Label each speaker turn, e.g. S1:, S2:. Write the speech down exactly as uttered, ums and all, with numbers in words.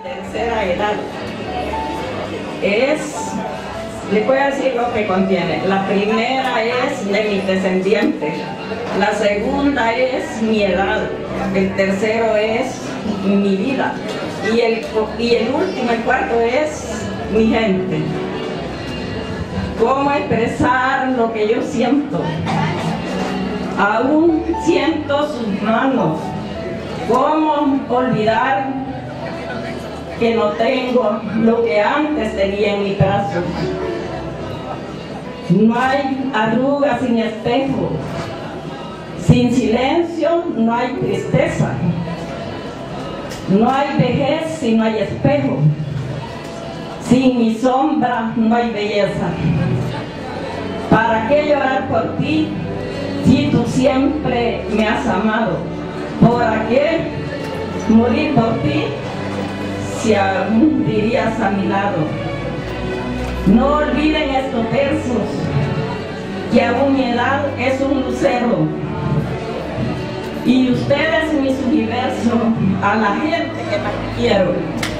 S1: tercera edad. Es, le voy a decir lo que contiene. La primera es de mis descendientes, la segunda es mi edad, el tercero es mi vida y el, y el último, el cuarto es mi gente. ¿Cómo expresar lo que yo siento? Aún siento sus manos. ¿Cómo olvidar que no tengo lo que antes tenía en mi brazo? No hay arrugas sin espejo. Sin silencio no hay tristeza. No hay vejez si no hay espejo. Sin mi sombra no hay belleza. ¿Para qué llorar por ti si tú siempre me has amado? ¿Para qué morir por ti si aún vivirías a mi lado? No olviden estos versos, que aún mi edad es un lucero. Y ustedes, mis universos, a la gente que más quiero.